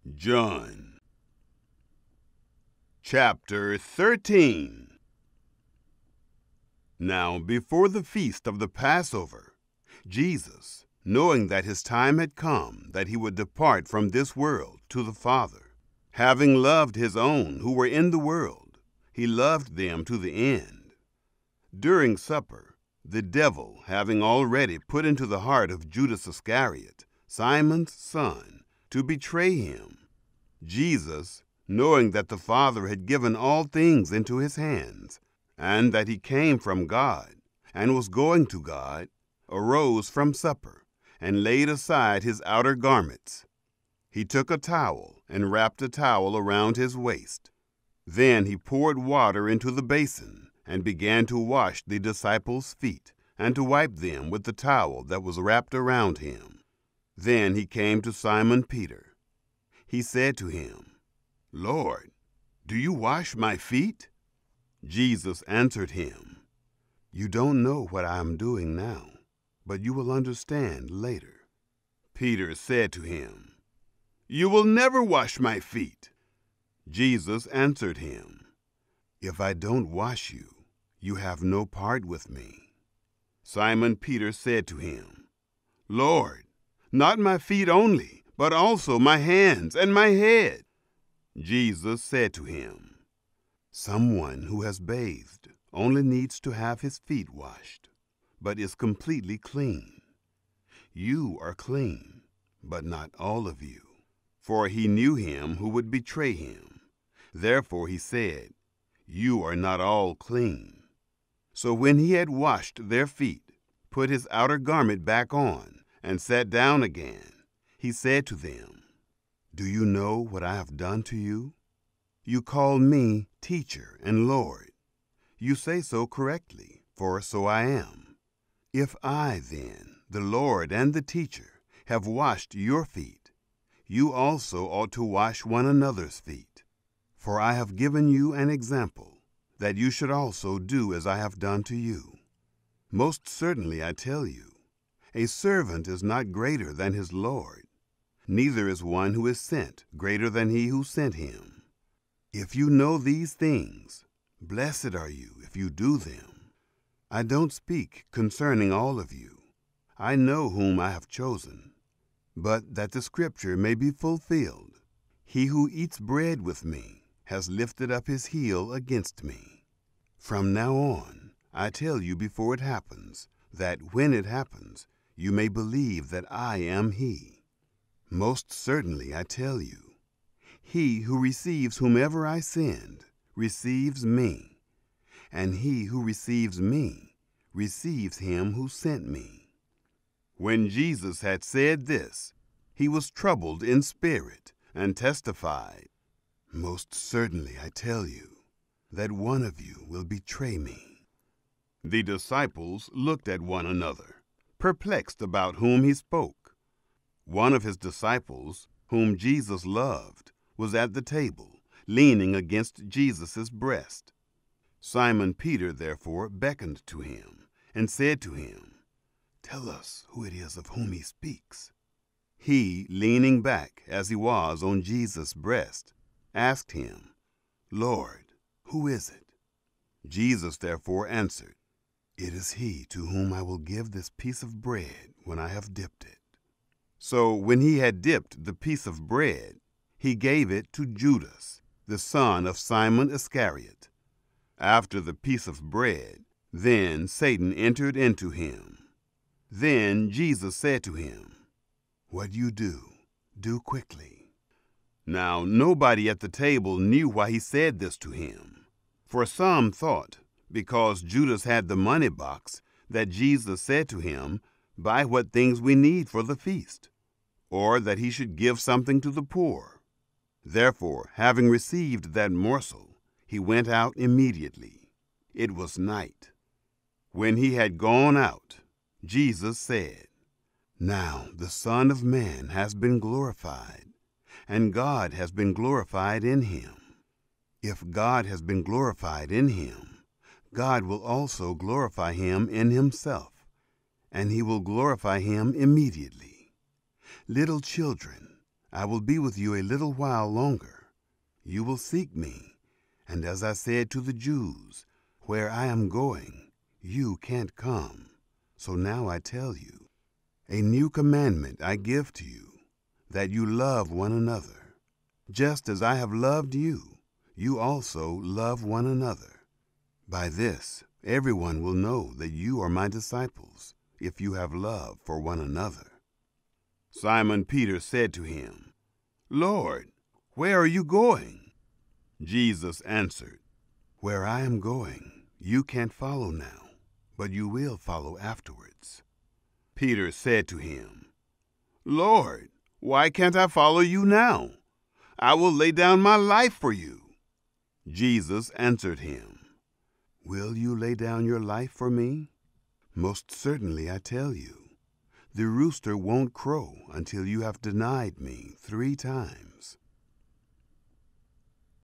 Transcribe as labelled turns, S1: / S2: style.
S1: John chapter 13. Now before the feast of the Passover, Jesus, knowing that his time had come, that he would depart from this world to the Father, having loved his own who were in the world, he loved them to the end. During supper, the devil, having already put into the heart of Judas Iscariot, Simon's son, to betray him, Jesus, knowing that the Father had given all things into his hands, and that he came from God, and was going to God, arose from supper, and laid aside his outer garments. He took a towel, and wrapped a towel around his waist. Then he poured water into the basin, and began to wash the disciples' feet, and to wipe them with the towel that was wrapped around him. Then he came to Simon Peter. He said to him, "Lord, do you wash my feet?" Jesus answered him, "You don't know what I am doing now, but you will understand later." Peter said to him, "You will never wash my feet." Jesus answered him, "If I don't wash you, you have no part with me." Simon Peter said to him, "Lord, not my feet only, but also my hands and my head." Jesus said to him, "Someone who has bathed only needs to have his feet washed, but is completely clean. You are clean, but not all of you." For he knew him who would betray him. Therefore he said, "You are not all clean." So when he had washed their feet, put his outer garment back on, and sat down again, he said to them, "Do you know what I have done to you? You call me teacher and Lord. You say so correctly, for so I am. If I, then, the Lord and the teacher, have washed your feet, you also ought to wash one another's feet. For I have given you an example, that you should also do as I have done to you. Most certainly I tell you, a servant is not greater than his Lord, neither is one who is sent greater than he who sent him. If you know these things, blessed are you if you do them. I don't speak concerning all of you. I know whom I have chosen. But that the scripture may be fulfilled, he who eats bread with me has lifted up his heel against me. From now on, I tell you before it happens, that when it happens, you may believe that I am he. Most certainly I tell you, he who receives whomever I send receives me, and he who receives me receives him who sent me." When Jesus had said this, he was troubled in spirit and testified, "Most certainly I tell you, that one of you will betray me." The disciples looked at one another, perplexed about whom he spoke. One of his disciples, whom Jesus loved, was at the table, leaning against Jesus' breast. Simon Peter therefore beckoned to him and said to him, "Tell us who it is of whom he speaks." He, leaning back as he was on Jesus' breast, asked him, "Lord, who is it?" Jesus therefore answered, "It is he to whom I will give this piece of bread when I have dipped it." So when he had dipped the piece of bread, he gave it to Judas, the son of Simon Iscariot. After the piece of bread, then Satan entered into him. Then Jesus said to him, "What you do quickly." Now nobody at the table knew why he said this to him. For some thought, because Judas had the money box, that Jesus said to him, "Buy what things we need for the feast," or that he should give something to the poor. Therefore, having received that morsel, he went out immediately. It was night. When he had gone out, Jesus said, "Now the Son of Man has been glorified, and God has been glorified in him. If God has been glorified in him, God will also glorify him in himself, and he will glorify him immediately. Little children, I will be with you a little while longer. You will seek me, and as I said to the Jews, where I am going, you can't come. So now I tell you, a new commandment I give to you, that you love one another. Just as I have loved you, you also love one another. By this, everyone will know that you are my disciples, if you have love for one another. Simon Peter said to him, Lord, where are you going? Jesus answered, Where I am going, you can't follow now, but you will follow afterwards. Peter said to him, Lord, why can't I follow you now? I will lay down my life for you. Jesus answered him, Will you lay down your life for me? Most certainly I tell you, the rooster won't crow until you have denied me 3 times.